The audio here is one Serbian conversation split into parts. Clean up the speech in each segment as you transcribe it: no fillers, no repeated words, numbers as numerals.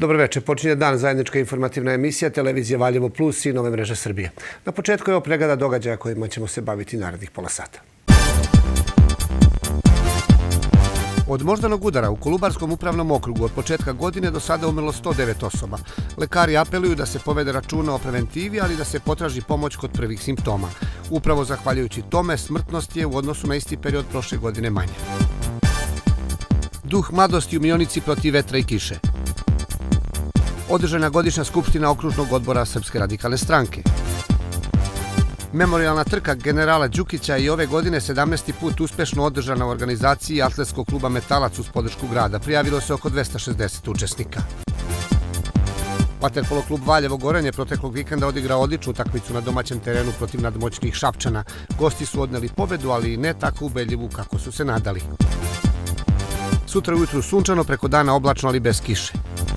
Dobro večer. Počinje dan zajednička informativna emisija Televizije Valjevo Plus i Nove mreže Srbije. Na početku je ovo pregleda događaja kojima ćemo se baviti narednih pola sata. Od moždanog udara u Kolubarskom upravnom okrugu od početka godine do sada umrlo 109 osoba. Lekari apeluju da se povede računa o preventivi, ali da se potraži pomoć kod prvih simptoma. Upravo zahvaljujući tome, smrtnost je u odnosu na isti period prošle godine manja. Duh mladosti u Mionici protiv vetra i kiše. Održana godišnja skupština okružnog odbora Srpske radikalne stranke. Memorijalna trka generala Đukića i ove godine 17. put uspešno održana u organizaciji atletskog kluba Metalac uz podršku grada. Prijavilo se oko 260 učesnika. Vaterpolo klub Valjevo Gorenje proteklog vikenda odigrao odličnu utakmicu na domaćem terenu protiv nadmoćnih Šapčana. Gosti su odneli pobedu, ali ne tako ubedljivu kako su se nadali. Sutra ujutru sunčano, preko dana oblačno, ali bez kiše.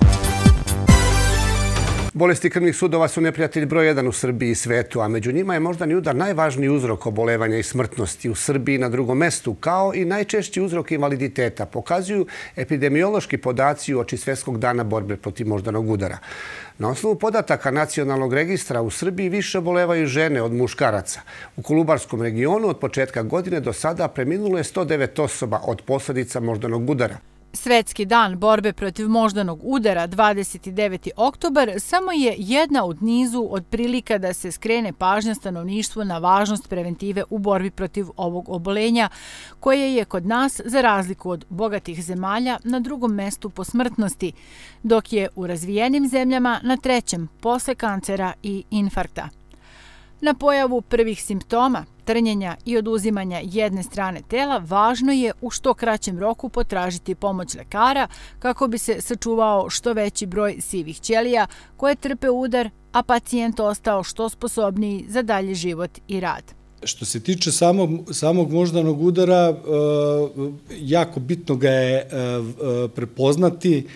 Bolesti krvnih sudova su neprijatelj broj 1 u Srbiji i svetu, a među njima je moždani udar najvažniji uzrok obolevanja i smrtnosti. U Srbiji na drugom mestu, kao i najčešći uzrok invaliditeta, pokazuju epidemiološki podaci uoči Svetskog dana borbe protiv moždanog udara. Na osnovu podataka Nacionalnog registra u Srbiji više obolevaju žene od muškaraca. U Kolubarskom regionu od početka godine do sada preminulo je 109 osoba od posljedica moždanog udara. Svetski dan borbe protiv moždanog udara, 29. oktobar, samo je jedna od nizu od prilika da se skrene pažnja stanovništvu na važnost preventive u borbi protiv ovog obolenja, koje je kod nas, za razliku od bogatih zemalja, na drugom mestu po smrtnosti, dok je u razvijenim zemljama na trećem, posle kancera i infarkta. Na pojavu prvih simptoma, trnjenja i oduzimanja jedne strane tela, važno je u što kraćem roku potražiti pomoć lekara kako bi se sačuvao što veći broj sivih ćelija koje trpe udar, a pacijent ostao što sposobniji za dalji život i rad. Što se tiče samog moždanog udara, jako bitno ga je prepoznati,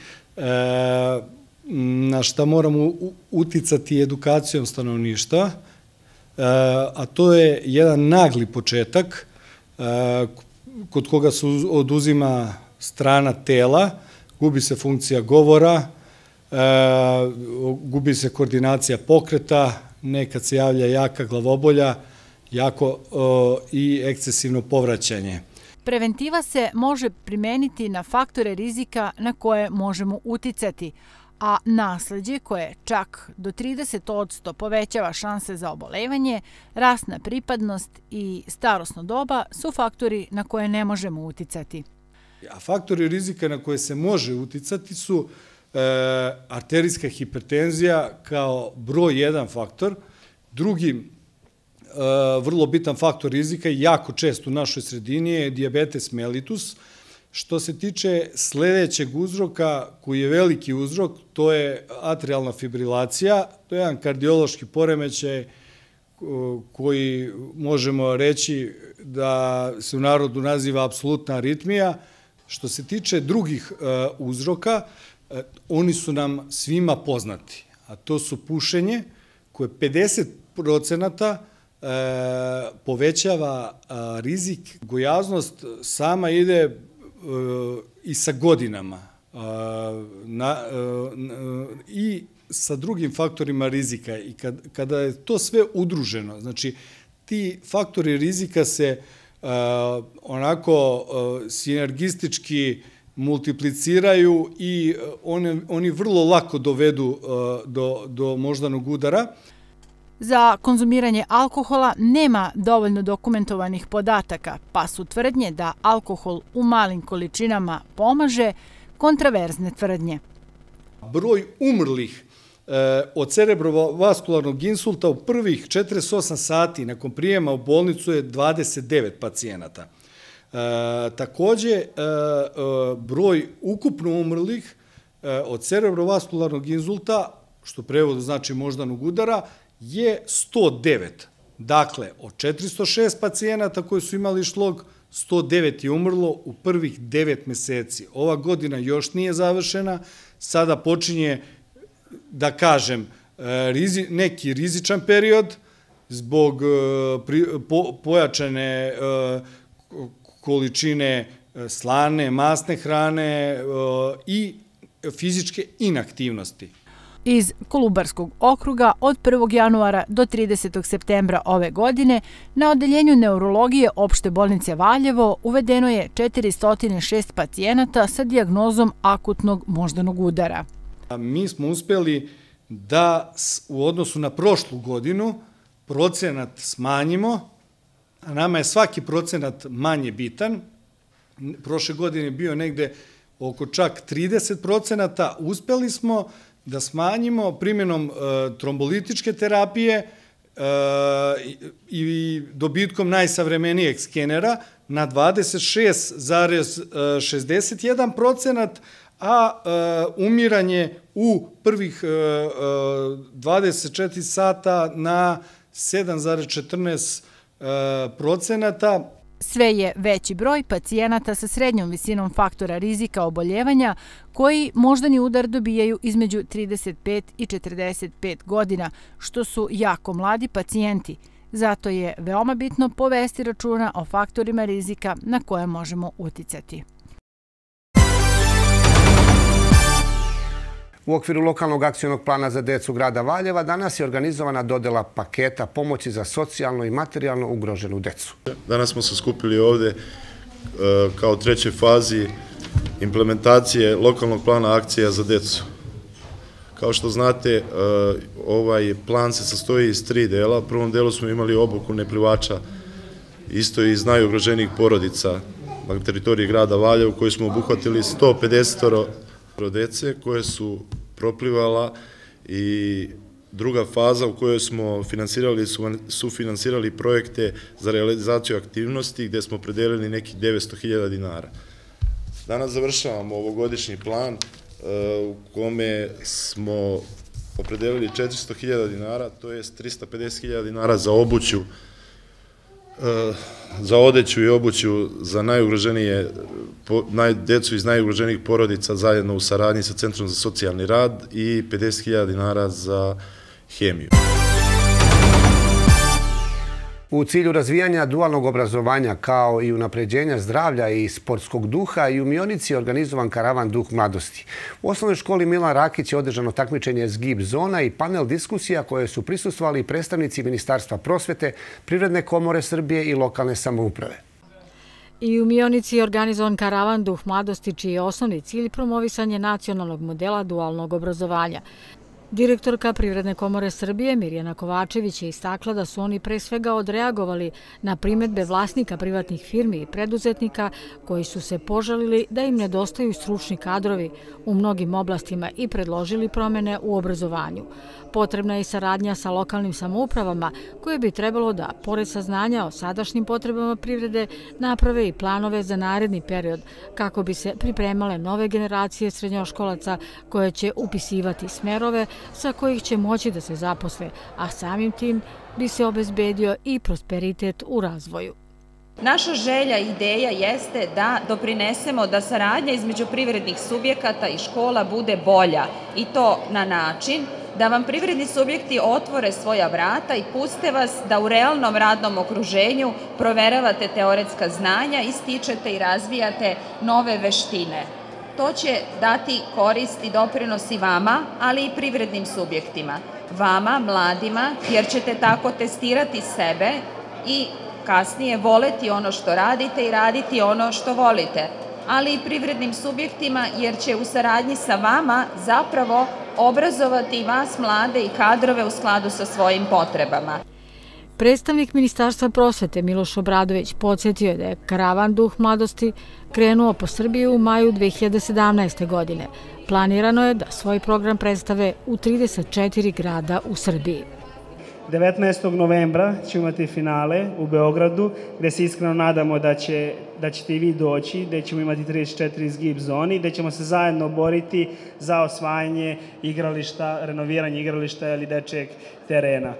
na šta moramo uticati edukacijom stanovništva, a to je jedan nagli početak kod koga se oduzima strana tela, gubi se funkcija govora, gubi se koordinacija pokreta, nekad se javlja jaka glavobolja, jako i ekscesivno povraćanje. Preventiva se može primeniti na faktore rizika na koje možemo uticati, a nasleđe koje čak do 30% povećava šanse za obolevanje, rasna pripadnost i starosno doba su faktori na koje ne možemo uticati. A faktori rizika na koje se može uticati su arterijska hipertenzija kao broj 1 faktor. Drugi vrlo bitan faktor rizika i jako čest u našoj sredini je dijabetes mellitus. Što se tiče sledećeg uzroka, koji je veliki uzrok, to je atrijalna fibrilacija. To je jedan kardiološki poremećaj koji možemo reći da se u narodu naziva apsolutna aritmija. Što se tiče drugih uzroka, oni su nam svima poznati, a to su pušenje koje 50% povećava rizik. Gojaznost sama ide i sa godinama i sa drugim faktorima rizika. I kada je to sve udruženo, znači ti faktori rizika se onako sinergistički multipliciraju i oni vrlo lako dovedu do moždanog udara. Za konzumiranje alkohola nema dovoljno dokumentovanih podataka, pa su tvrdnje da alkohol u malim količinama pomaže kontraverzne tvrdnje. Broj umrlih od cerebrovaskularnog insulta u prvih 48 sati nakon prijema u bolnicu je 29 pacijenata. Takođe, broj ukupno umrlih od cerebrovaskularnog insulta, što prevodu znači moždanog udara, je 109. Dakle, od 406 pacijenata koji su imali šlog, 109 je umrlo u prvih 9 meseci. Ova godina još nije završena, sada počinje, da kažem, neki rizičan period zbog pojačane količine slane, masne hrane i fizičke inaktivnosti. Iz Kolubarskog okruga od 1. januara do 30. septembra ove godine na odeljenju neurologije Opšte bolnice Valjevo uvedeno je 406 pacijenata sa dijagnozom akutnog moždanog udara. Mi smo uspeli da u odnosu na prošlu godinu procenat smanjimo, a nama je svaki procenat manje bitan. Prošle godine je bio negde oko čak 30%, uspeli smo da smanjimo primjenom trombolitičke terapije i dobitkom najsavremenijeg skenera na 26,61%, a umiranje u prvih 24 sata na 7,14%. Sve je veći broj pacijenata sa srednjom visinom faktora rizika oboljevanja koji moždani udar dobijaju između 35 i 45 godina, što su jako mladi pacijenti. Zato je veoma bitno povesti računa o faktorima rizika na koje možemo uticati. U okviru lokalnog akcionog plana za decu grada Valjeva danas je organizovana dodela paketa pomoći za socijalno i materijalno ugroženu decu. Danas smo se skupili ovde kao trećoj fazi implementacije lokalnog plana akcija za decu. Kao što znate, ovaj plan se sastoji iz 3 dela. U prvom delu smo imali obuku neplivača isto iz najugroženijih porodica na teritoriji grada Valjeva, u kojoj smo obuhvatili 150 dece koje su proplivala, i druga faza u kojoj smo sufinansirali projekte za realizaciju aktivnosti gde smo predelili nekih 900.000 dinara. Danas završavamo ovogodišnji plan u kome smo opredelili 400.000 dinara, to je 350.000 dinara za obuću, za odeću i obuću za najugroženije decu iz najugroženijih porodica zajedno u saradnji sa Centrom za socijalni rad i 50.000 dinara za hemiju. U cilju razvijanja dualnog obrazovanja kao i unapređenja zdravlja i sportskog duha i u Mionici je organizovan karavan Duh mladosti. U osnovnoj školi Milan Rakić je održano takmičenje Zgib zona i panel diskusija koje su prisustvovali predstavnici Ministarstva prosvete, Privredne komore Srbije i lokalne samouprave. I u Mionici je organizovan karavan Duh mladosti, čiji je osnovni cilj promovisanje nacionalnog modela dualnog obrazovanja. Direktorka Privredne komore Srbije Mirjana Kovačević je istakla da su oni pre svega odreagovali na primedbe vlasnika privatnih firmi i preduzetnika koji su se požalili da im nedostaju stručni kadrovi u mnogim oblastima i predložili promene u obrazovanju. Potrebna je i saradnja sa lokalnim samoupravama koje bi trebalo da, pored saznanja o sadašnjim potrebama privrede, naprave i planove za naredni period kako bi se pripremale nove generacije srednjoškolaca koje će upisivati smerove sa kojih će moći da se zaposle, a samim tim bi se obezbedio i prosperitet u razvoju. Naša želja i ideja jeste da doprinesemo da saradnja između privrednih subjekata i škola bude bolja, i to na način da vam privredni subjekti otvore svoja vrata i puste vas da u realnom radnom okruženju proveravate teoretska znanja i stičete i razvijate nove veštine. To će dati korist i doprinos i vama, ali i privrednim subjektima. Vama, mladima, jer ćete tako testirati sebe i kasnije voleti ono što radite i raditi ono što volite, ali i privrednim subjektima jer će u saradnji sa vama zapravo obrazovati vas mlade i kadrove u skladu sa svojim potrebama. Predstavnik Ministarstva prosvete Miloš Obradović podsjetio je da je karavan Duh mladosti krenuo po Srbiji u maju 2017. godine. Planirano je da svoj program predstave u 34 grada u Srbiji. 19. novembra ćemo imati finale u Beogradu, gde se iskreno nadamo da ćete i vi doći, gde ćemo imati 34 Zgib zoni, gde ćemo se zajedno boriti za osvajanje igrališta, renoviranje igrališta ili dečijeg terena.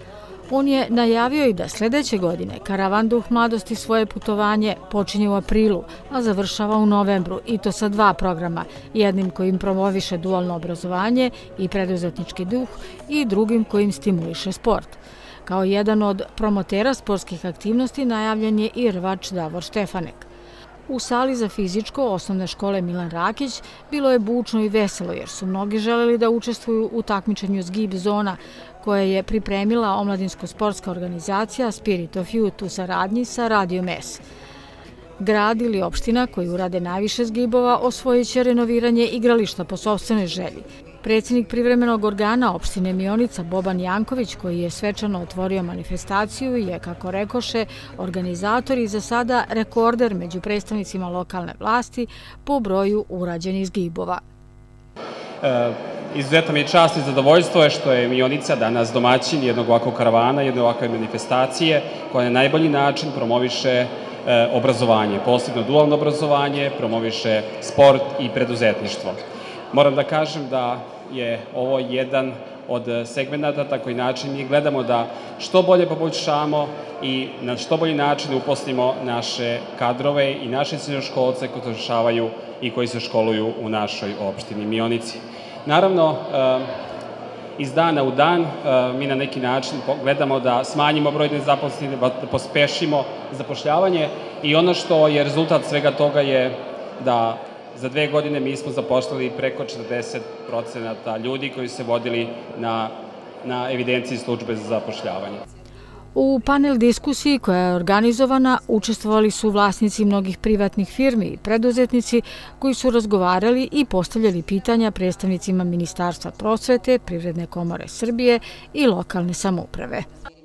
On je najavio i da sledeće godine karavan Duh mladosti svoje putovanje počinje u aprilu, a završava u novembru, i to sa 2 programa, jednim kojim promoviše dualno obrazovanje i preduzetnički duh i drugim kojim stimuliše sport. Kao jedan od promotera sportskih aktivnosti najavljen je i rvač Davor Štefanek. U sali za fizičko osnovne škole Milan Rakić bilo je bučno i veselo jer su mnogi želeli da učestvuju u takmičenju Zgib zona koje je pripremila omladinsko-sportska organizacija Spirit of Youth u saradnji sa Radio Mes. Grad ili opština koji urade najviše zgibova osvojit će renoviranje igrališta po sopstvenoj želji. Predsjednik privremenog organa opštine Mionica Boban Janković, koji je svečano otvorio manifestaciju, je, kako rekoše, organizator i za sada rekorder među predstavnicima lokalne vlasti po broju urađenih zgibova. Izuzetno mi je čast i zadovoljstvo što je Mionica danas domaćin jednog ovakvog karavana, jedne ovakve manifestacije koja na najbolji način promoviše obrazovanje, posebno dualno obrazovanje, promoviše sport i preduzetništvo. Moram da kažem da je ovo jedan od segmenata, tako i način mi gledamo da što bolje poboljšamo i na što bolji način uposlimo naše kadrove i naše srednjoškolce koji završavaju i koji se školuju u našoj opštini Mionici. Naravno, iz dana u dan mi na neki način gledamo da smanjimo broj nezaposlenih, da pospešimo zapošljavanje i ono što je rezultat svega toga je da za 2 godine mi smo zaposlili preko 40% ljudi koji se vodili na evidenciji službe za zapošljavanje. U panel diskusiji koja je organizovana učestvovali su vlasnici mnogih privatnih firmi i preduzetnici koji su razgovarali i postavljali pitanja predstavnicima Ministarstva prosvete, Privredne komore Srbije i lokalne samouprave.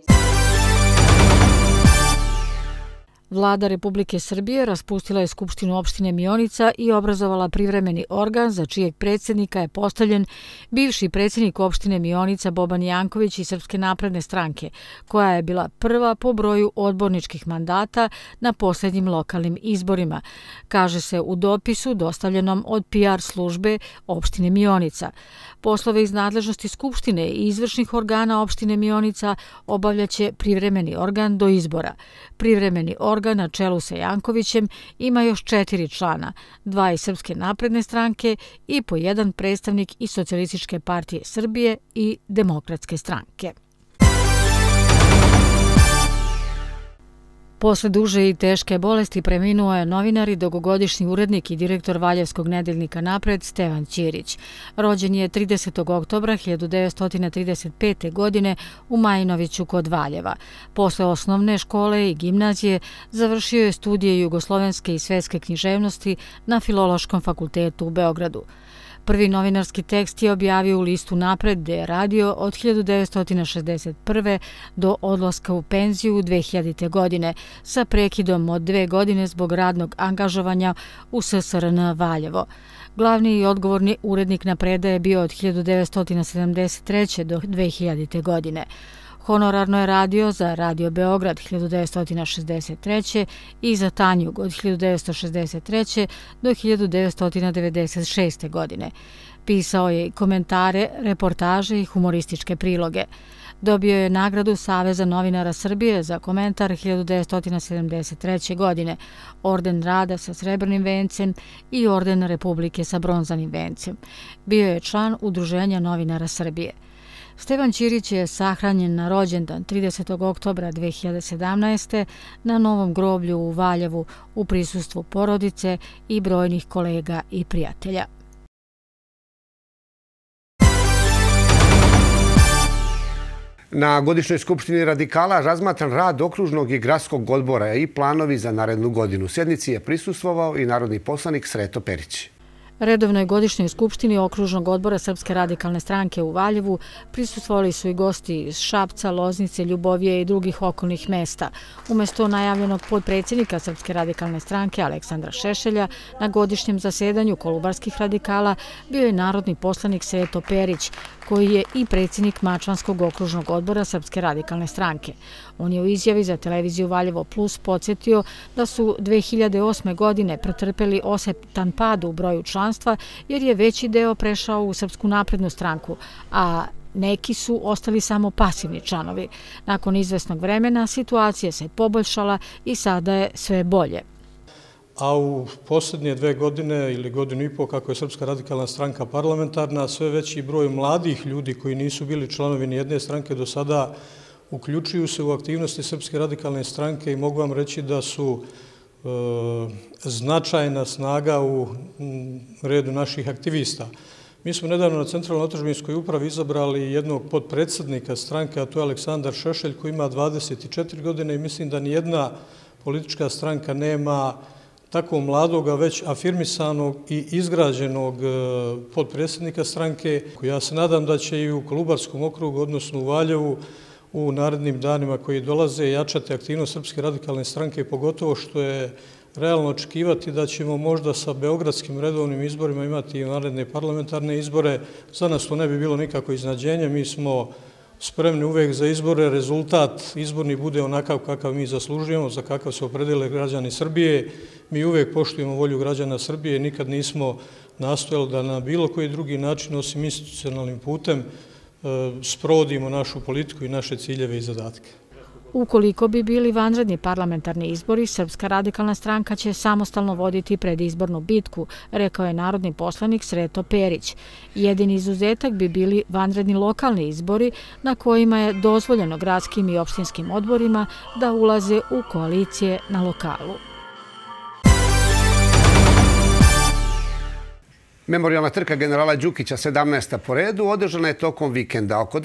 Vlada Republike Srbije raspustila je Skupštinu opštine Mionica i obrazovala privremeni organ za čijeg predsjednika je postavljen bivši predsjednik opštine Mionica Boban Janković iz Srpske napredne stranke, koja je bila prva po broju odborničkih mandata na posljednjim lokalnim izborima, kaže se u dopisu dostavljenom od PR službe opštine Mionica. Poslove iz nadležnosti Skupštine i izvršnih organa opštine Mionica obavljaće privremeni organ do izbora. Privremeni organ na čelu sa Jankovićem ima još 4 člana, 2 iz Srpske napredne stranke i po 1 predstavnik iz Socijalističke partije Srbije i Demokratske stranke. Posle duže i teške bolesti preminuo je novinar i dugogodišnji urednik i direktor Valjevskog nedeljnika Napred Stevan Ćirić. Rođen je 30. oktobra 1935. godine u Majinoviću kod Valjeva. Posle osnovne škole i gimnazije završio je studije jugoslovenske i svetske književnosti na Filološkom fakultetu u Beogradu. Prvi novinarski tekst je objavio u listu Napred, gde je radio od 1961. do odlaska u penziju 2000. godine, sa prekidom od 2 godine zbog radnog angažovanja u SSRN Valjevo. Glavni i odgovorni urednik Napreda je bio od 1973. do 2000. godine. Honorarno je radio za Radio Beograd 1963. i za Tanjug od 1963. do 1996. godine. Pisao je i komentare, reportaže i humorističke priloge. Dobio je nagradu Saveza novinara Srbije za komentar 1973. godine, Orden rada sa srebrnim vencem i Orden Republike sa bronzanim vencem. Bio je član Udruženja novinara Srbije. Stevan Ćirić je sahranjen na rođendan 30. oktobra 2017. na Novom groblju u Valjevu u prisustvu porodice i brojnih kolega i prijatelja. Na godišnjoj skupštini radikala razmatran rad okružnog i gradskog odbora i planovi za narednu godinu. Sjednici je prisustvovao i narodni poslanik Sreto Perić. Redovnoj godišnjoj skupštini okružnog odbora Srpske radikalne stranke u Valjevu prisustvovali su i gosti iz Šapca, Loznice, Ljubovije i drugih okolnih mesta. Umesto najavljenog podpredsjednika Srpske radikalne stranke Aleksandra Šešelja na godišnjem zasedanju kolubarskih radikala bio je narodni poslanik Sreto Perić, koji je i predsjednik Mačvanskog okružnog odbora Srpske radikalne stranke. On je u izjavi za televiziju Valjevo Plus podsjetio da su 2008. godine pretrpeli osetan pad u broju članstva jer je veći deo prešao u Srpsku naprednu stranku, a neki su ostali samo pasivni članovi. Nakon izvesnog vremena situacija se poboljšala i sada je sve bolje. A u posljednje 2 godine ili godinu i pol kako je Srpska radikalna stranka parlamentarna, sve veći broj mladih ljudi koji nisu bili članovi ni jedne stranke do sada uključuju se u aktivnosti Srpske radikalne stranke i mogu vam reći da su značajna snaga u redu naših aktivista. Mi smo nedavno na Centralnoj otadžbinskoj upravi izabrali jednog podpredsednika stranke, a to je Aleksandar Šešelj, koji ima 24 godine i mislim da nijedna politička stranka nema tako mladog, a već afirmisanog i izgrađenog podpredsjednika stranke. Ja se nadam da će i u Kolubarskom okrugu, odnosno u Valjevu, u narednim danima koji dolaze jačati aktivnost Srpske radikalne stranke, pogotovo što je realno očekivati da ćemo možda sa beogradskim redovnim izborima imati i naredne parlamentarne izbore. Za nas to ne bi bilo nikako iznenađenje. Mi smo spremni uvek za izbore. Rezultat izborni bude onakav kakav mi zaslužujemo, za kakav se opredele građani Srbije. Mi uvek poštujemo volju građana Srbije. Nikad nismo nastojali da na bilo koji drugi način, osim institucionalnim putem, sprovodimo našu politiku i naše ciljeve i zadatke. Ukoliko bi bili vanredni parlamentarni izbori, Srpska radikalna stranka će samostalno voditi predizbornu bitku, rekao je narodni poslanik Sreto Perić. Jedini izuzetak bi bili vanredni lokalni izbori na kojima je dozvoljeno gradskim i opštinskim odborima da ulaze u koalicije na lokalu. Memorijalna trka generala Đukića, 17. po redu, održana je tokom vikenda. Oko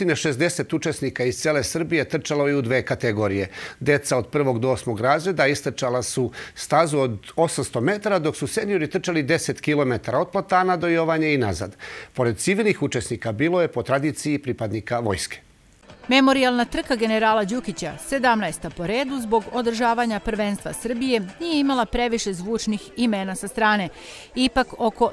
260 učesnika iz cele Srbije trčalo je u dve kategorije. Deca od 1. do 8. razreda istrčala su stazu od 800 metara, dok su seniori trčali 10 km od Platana do Jovanje i nazad. Pored civilnih učesnika bilo je po tradiciji pripadnika vojske. Memorijalna trka generala Đukića, 17. po redu, zbog održavanja prvenstva Srbije, nije imala previše zvučnih imena sa strane. Ipak, oko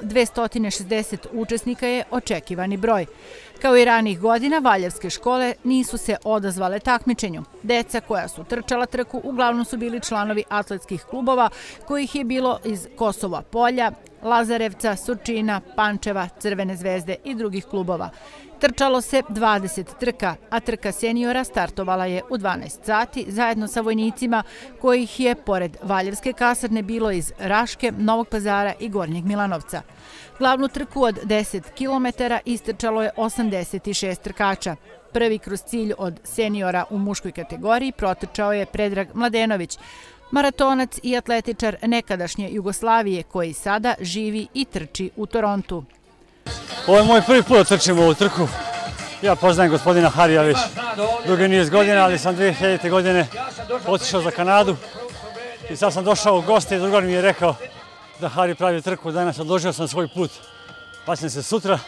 260 učesnika je očekivani broj. Kao i ranih godina, valjevske škole nisu se odazvale takmičenju. Deca koja su trčala trku uglavnom su bili članovi atletskih klubova, kojih je bilo iz Kosova Polja, Lazarevca, Surčina, Pančeva, Crvene zvezde i drugih klubova. Trčalo se 20 trka, a trka seniora startovala je u 12 sati zajedno sa vojnicima kojih je, pored Valjevske kasarne, bilo iz Raške, Novog Pazara i Gornjeg Milanovca. Glavnu trku od 10 km istrčalo je 86 trkača. Prvi kroz cilj od seniora u muškoj kategoriji protrčao je Predrag Mladenović, maratonac i atletičar nekadašnje Jugoslavije koji sada živi i trči u Torontu. Ovo je moj prvi put da trčim u ovu trku. Ja poznajem gospodina Harija već dugi niz godina, ali sam 2000. godine otišao za Kanadu i sad sam došao u goste i drugar mi je rekao da Hari pravi trku. Danas odložio sam svoj put. Pasim se sutra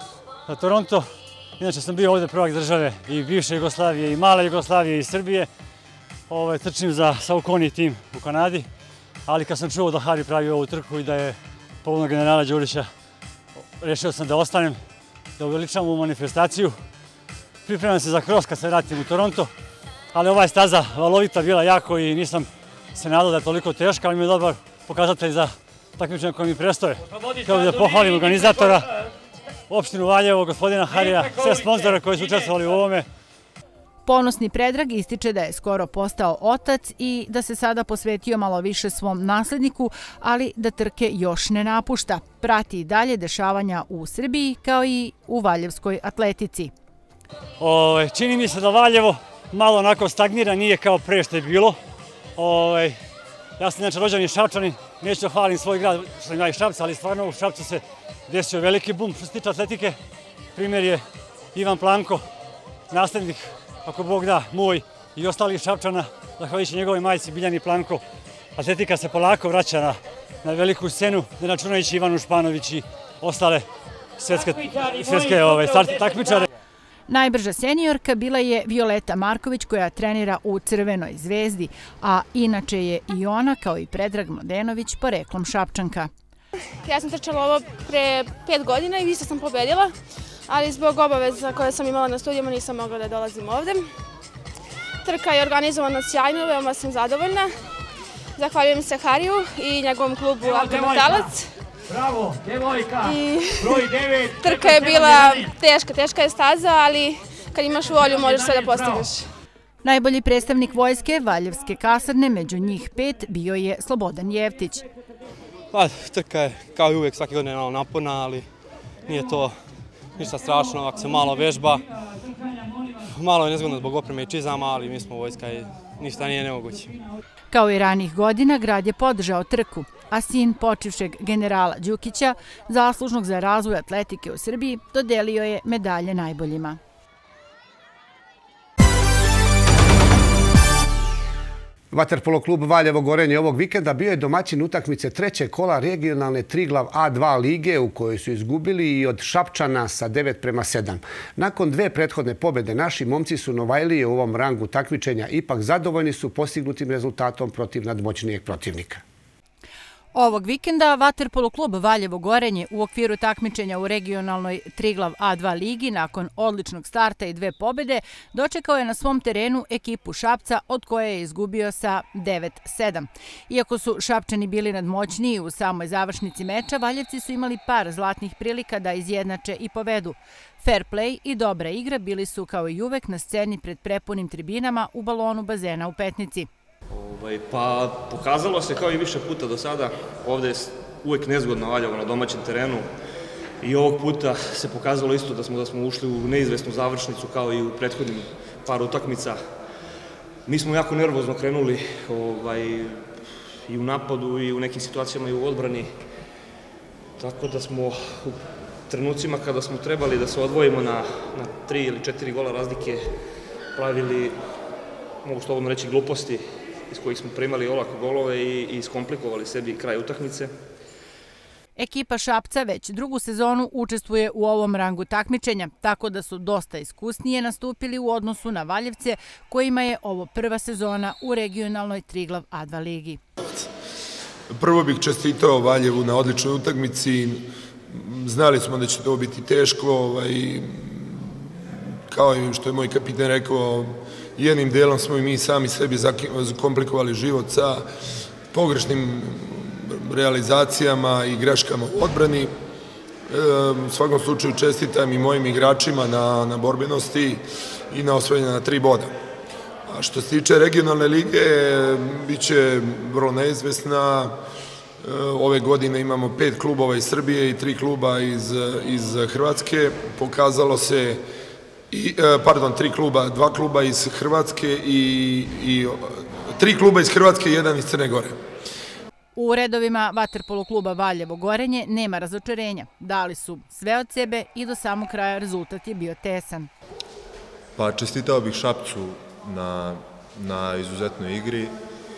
za Toronto. Inače sam bio ovdje prvak države i bivše Jugoslavije i male Jugoslavije i Srbije. Trčim za Saucony tim u Kanadi, ali kad sam čuo da Hari pravi ovu trku i da je povodom generala Đurića, rešio sam da ostanem, da uveličam ovu manifestaciju. Pripremam se za cross kad se vratim u Toronto, ali ova je staza valovita bila jako i nisam se nadao da je toliko teška, ali mi je dobar pokazatelj za takmičenje koje mi prestoje. Htio bih da pohvalim organizatora, opštinu Valjevo, gospodina Harija, sve sponzore koji su učestvovali u ovome. Ponosni Predrag ističe da je skoro postao otac i da se sada posvetio malo više svom nasledniku, ali da trke još ne napušta. Prati i dalje dešavanja u Srbiji kao i u valjevskoj atletici. Čini mi se da Valjevo malo onako stagnira, nije kao pre što je bilo. Ja sam inače rođeni Šapčanin, neću da hvalim svoj grad što sam ja iz Šapca, ali stvarno u Šapcu se desio veliki bum što se tiče atletike. Primjer je Ivan Planko, naslednik, ako Bog da, moj i ostalih Šapčana, zahvaljujući njegovoj majci Biljani Planko. Atletika se polako vraća na veliku scenu, ne računajući Ivanu Španović i ostale svetske takmičare. Najbrža seniorka bila je Violeta Marković koja trenira u Crvenoj zvezdi, a inače je i ona, kao i Predrag Mladenović, poreklom Šapčanka. Ja sam trčala ovo pre 5 godina i isto sam pobedila, ali zbog obaveza koje sam imala na studijama nisam mogla da dolazim ovde. Trka je organizovana sjajno, veoma sam zadovoljna. Zahvaljujem se Hariju i njegovom klubu Alkometalac. Bravo, devojka, broj 9. Trka je bila teška je staza, ali kad imaš volju možeš sve da postigneš. Najbolji predstavnik vojske Valjevske kasarne, među njih 5, bio je Slobodan Jevtić. Trka je kao i uvek svake godine naporna, ali nije to ništa strašno, ako se malo vežba. Malo je nezgodno zbog opreme i čizama, ali mi smo vojska i ništa nije nemoguće. Kao i ranih godina, grad je podržao trku, a sin počivšeg generala Đukića, zaslužnog za razvoj atletike u Srbiji, dodelio je medalje najboljima. Vaterpolo klub Valjevo Gorenje ovog vikenda bio je domaćin utakmice trećeg kola regionalne Triglav A2 lige u kojoj su izgubili i od Šapčana sa 9:7. Nakon dve prethodne pobjede naši momci su Novajlije u ovom rangu takmičenja ipak zadovoljni su postignutim rezultatom protiv nadmoćnijeg protivnika. Ovog vikenda Vaterpolo klub Valjevo Gorenje u okviru takmičenja u regionalnoj Triglav A2 ligi nakon odličnog starta i dve pobjede dočekao je na svom terenu ekipu Šapca od koje je izgubio sa 9:7. Iako su Šapčani bili nadmoćniji u samoj završnici meča, Valjevci su imali par zlatnih prilika da izjednače i povedu. Fair play i dobra igra bili su kao i uvek na sceni pred prepunim tribinama u balonu bazena u Petnici. Pa pokazalo se kao i više puta do sada, ovde je uvek nezgodno Valjevo na domaćem terenu i ovog puta se pokazalo isto da smo ušli u neizvesnu završnicu kao i u prethodnim par utakmica. Mi smo jako nervozno krenuli i u napadu i u nekim situacijama i u odbrani, tako da smo u trenucima kada smo trebali da se odvojimo na 3 ili 4 gola razlike pravili, mogu slobodno reći, gluposti iz kojih smo primali olako golove i iskomplikovali sebi kraj utakmice. Ekipa Šapca već drugu sezonu učestvuje u ovom rangu takmičenja, tako da su dosta iskusnije nastupili u odnosu na Valjevce, kojima je ovo prva sezona u regionalnoj Triglav A2 ligi. Prvo bih čestitao Valjevu na odličnoj utakmici. Znali smo da će to biti teško, kao i što je moj kapiten rekao, jednim delom smo i mi sami sebi komplikovali život sa pogrešnim realizacijama i greškama u odbrani. U svakom slučaju čestitam i mojim igračima na borbenosti i na osvojanje na 3 boda. A što se tiče regionalne lige, bit će vrlo neizvesna. Ove godine imamo 5 klubova iz Srbije i 3 kluba iz Hrvatske. Pokazalo se 2 kluba iz Hrvatske i 3 kluba iz Hrvatske i 1 iz Crne Gore. U redovima Vaterpolo kluba Valjevo Gorenje nema razočarenja. Dali su sve od sebe i do samog kraja rezultat je bio tesan. Pa čestitao bih Šapcu na izuzetnoj igri.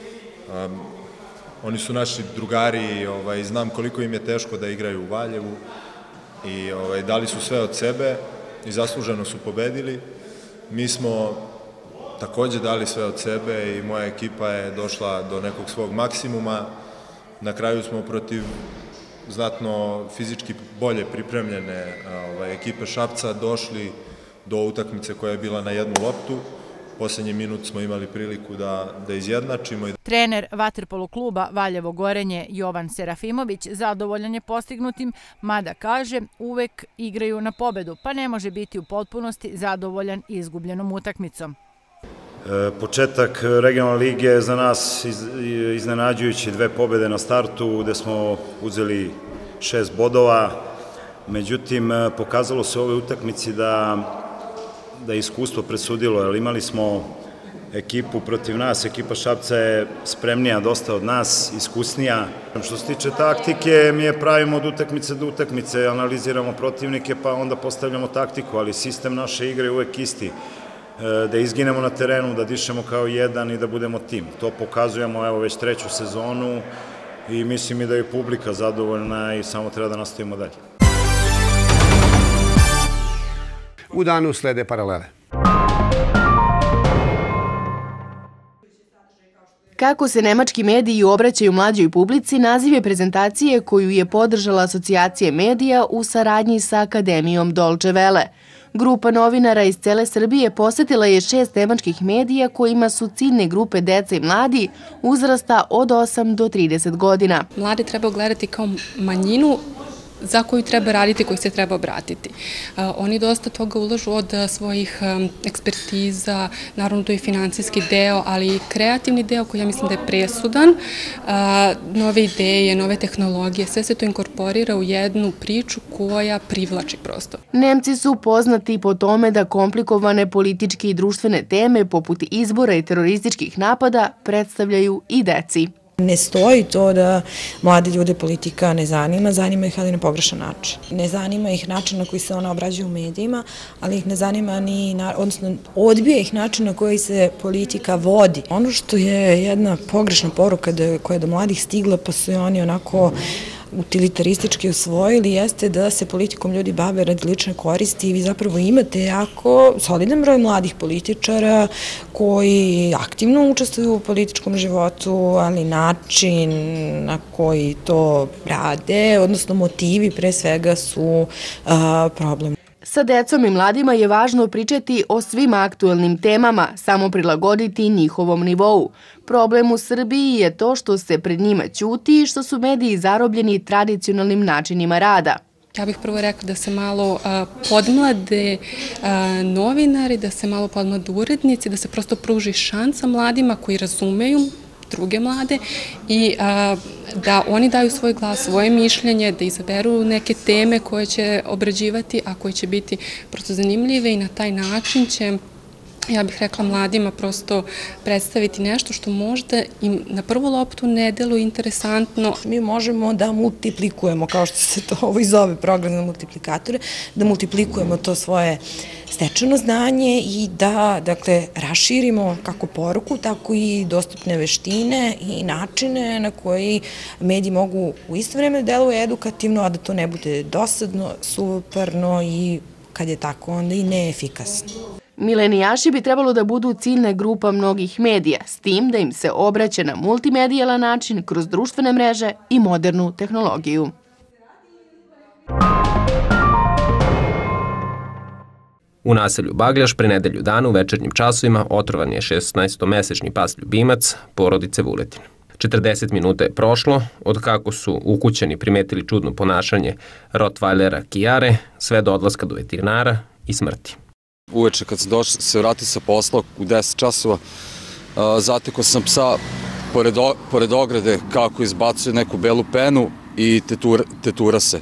Oni su naši drugari i znam koliko im je teško da igraju u Valjevu i dali su sve od sebe i zasluženo su pobedili. Mi smo takođe dali sve od sebe i moja ekipa je došla do nekog svog maksimuma. Na kraju smo protiv znatno fizički bolje pripremljene ekipe Šapca došli do utakmice koja je bila na jednu loptu. Poslednji minut smo imali priliku da izjednačimo. Trener Vaterpolo kluba Valjevo Gorenje Jovan Serafimović zadovoljan je postignutim, mada kaže uvek igraju na pobedu, pa ne može biti u potpunosti zadovoljan izgubljenom utakmicom. Početak regionalne lige je za nas iznenađujući, 2 pobede na startu gde smo uzeli 6 bodova, međutim pokazalo se u ovoj utakmici da je iskustvo presudilo, jer imali smo ekipu protiv nas, ekipa Šapca je spremnija dosta od nas, iskusnija. Što se tiče taktike, mi je pravimo od utakmice do utakmice, analiziramo protivnike pa onda postavljamo taktiku, ali sistem naše igre je uvek isti. Da izginemo na terenu, da dišemo kao jedan i da budemo tim. To pokazujemo evo već 3. sezonu i mislim i da je publika zadovoljna i samo treba da nastavimo dalje. U danu slede paralele. Kako se nemački mediji obraćaju mlađoj publici, naziv je prezentacije koju je podržala Asocijacija medija u saradnji sa Akademijom Dolce Vele. Grupa novinara iz cele Srbije posetila je 6 nemačkih medija kojima su ciljne grupe deca i mladi uzrasta od 8 do 30 godina. Mlade treba gledati kao manjinu za koju treba raditi, koji se treba obratiti. Oni dosta toga ulažu od svojih ekspertiza, naravno to je financijski deo, ali i kreativni deo koji ja mislim da je presudan, nove ideje, nove tehnologije, sve se to inkorporira u jednu priču koja privlači prosto. Nemci su poznati po tome da komplikovane političke i društvene teme poput izbora i terorističkih napada predstavljaju i deci. Ne stoji to da mlade ljude politika ne zanima, zanima ih ali na pogrešan način. Ne zanima ih način na koji se ona obrađuje u medijima, ali ih ne zanima ni, odnosno odbija ih način na koji se politika vodi. Ono što je jedna pogrešna poruka koja je do mladih stigla pa su oni onako utilitaristički usvojili jeste da se politikom ljudi bave radi lične koristi i vi zapravo imate jako solidan broj mladih političara koji aktivno učestvuju u političkom životu, ali način na koji to rade, odnosno motivi pre svega su problem. Sa decom i mladima je važno pričati o svim aktuelnim temama, samo prilagoditi njihovom nivou. Problem u Srbiji je to što se pred njima ćuti i što su mediji zarobljeni tradicionalnim načinima rada. Ja bih prvo rekla da se malo podmlade novinari, da se malo podmlade urednici, da se prosto pruži šansa mladima koji razumeju druge mlade i da oni daju svoj glas, svoje mišljenje, da izaberu neke teme koje će obrađivati, a koje će biti prosto zanimljive i na taj način će, ja bih rekla, mladima prosto predstaviti nešto što možda im na prvu loptu ne deluje interesantno. Mi možemo da multiplikujemo, kao što se to ovo i zove program za multiplikatore, da multiplikujemo to svoje stečeno znanje i da, dakle, raširimo kako poruku, tako i dostupne veštine i načine na koji mediji mogu u isto vreme deluje edukativno, a da to ne bude dosadno, suvoparno i kad je tako onda i neefikasno. Milenijaši bi trebalo da budu ciljna grupa mnogih medija, s tim da im se obraća na multimedijalan način kroz društvene mreže i modernu tehnologiju. U naselju Bagljaš pre nedelju dana u večernjim časovima otrovan je 16-mesečni pas ljubimac porodice Vuletin. 40 minuta je prošlo od kako su ukućani primetili čudno ponašanje Rottweilera Kijare, sve do odlaska do veterinara i smrti. Uveče kad sam došao se vratio sa posla u 10 časova, zatekao sam psa pored ograde kako izbacuje neku belu penu i tetura se.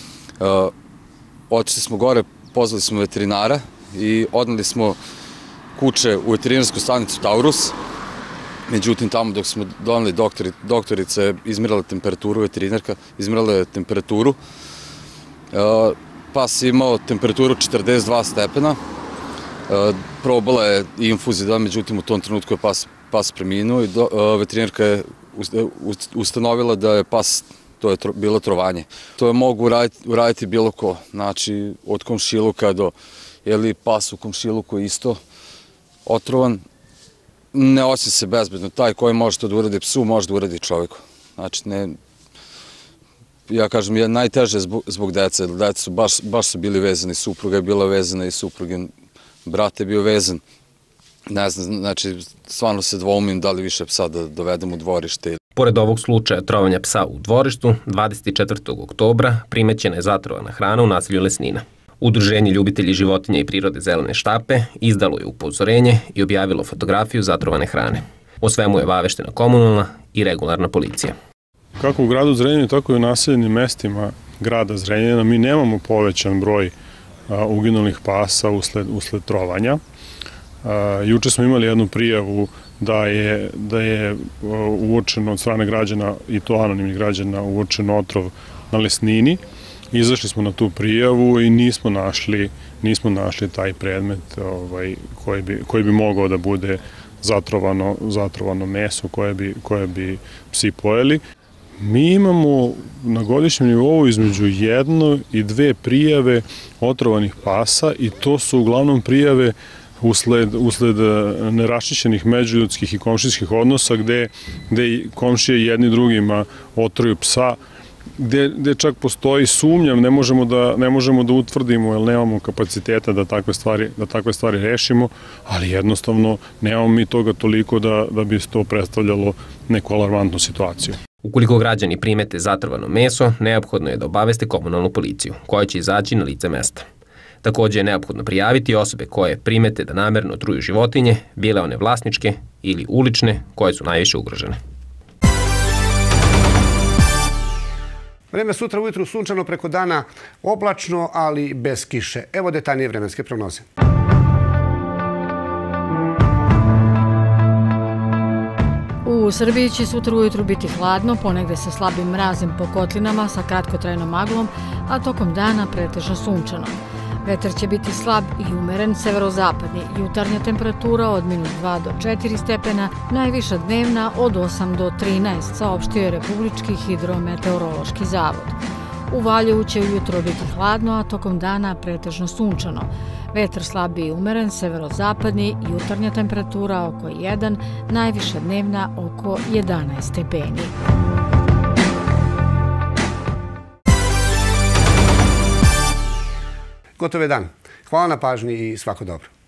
Otišli smo gore, pozvali smo veterinara i odneli smo kuće u veterinarsku stanicu Taurus. Međutim, tamo dok smo doneli doktorica je izmjerala temperaturu, veterinarka izmjerala je temperaturu. Pas je imao temperaturu 42 stepena. Probala je infuziju, međutim u tom trenutku je pas preminuo i veterinarka je ustanovila da je pas, to je bilo trovanje. To je mogu uraditi bilo ko, znači od komšiluka do, ili pas u komšiluku je isto otrovan, ne osjeća se bezbedno. Taj koji može to da uradi psu, može da uradi čoveku. Znači, ja kažem, je najteže zbog dece, dece su baš su bili vezani, supruga je bila vezana i suprugin brat je bio vezan. Ne znam, znači, stvarno se dvoumim da li više psa da dovedem u dvorište. Pored ovog slučaja trovanja psa u dvorištu, 24. oktobra primećena je zatrovana hrana u naselju Lesnina. Udruženje ljubitelji životinja i prirode Zelene štape izdalo je upozorenje i objavilo fotografiju zatrovane hrane. O svemu je obaveštena komunalna i regularna policija. Kako u gradu Zrenjaninu, tako i u naseljenim mestima grada Zrenjanina mi nemamo povećan broj uginulih pasa usled trovanja. Juče smo imali jednu prijavu da je uočeno od strane građana, i to anonimnih građana, uočen otrov na Lesnini. Izašli smo na tu prijavu i nismo našli taj predmet koji bi mogao da bude zatrovano meso koje bi psi pojeli. Mi imamo na godišnjem nivou između 1 i 2 prijave otrovanih pasa i to su uglavnom prijave usled neraščišćenih međuljudskih i komšijskih odnosa gde komšije jedni drugima otruju psa, gde čak postoji sumnjam, ne možemo da utvrdimo jer nemamo kapaciteta da takve stvari rešimo, ali jednostavno nemamo mi toga toliko da bi to predstavljalo neku alarmantnu situaciju. Ukoliko građani primete zatrovano meso, neophodno je da obaveste komunalnu policiju, koja će izaći na lice mesta. Takođe je neophodno prijaviti osobe koje primete da namerno truju životinje, bile one vlasničke ili ulične, koje su najviše ugrožene. Vreme sutra ujutru sunčano, preko dana oblačno, ali bez kiše. Evo detaljnije vremenske prognoze. U Srbiji će sutra ujutru biti hladno, ponegde sa slabim mrazem po kotlinama sa kratkotrajnom maglom, a tokom dana pretežno sunčano. Vetar će biti slab i umeren severozapadni, jutarnja temperatura od -2 do 4 stepena, najviša dnevna od 8 do 13, saopštio je Republički hidrometeorološki zavod. U Valjevu će ujutro biti hladno, a tokom dana pretežno sunčano. Vetar slabi i umeren severozapadni, jutarnja temperatura oko 1, najviša dnevna oko 11 stepeni. Gotov je dan. Hvala na pažnji i svako dobro.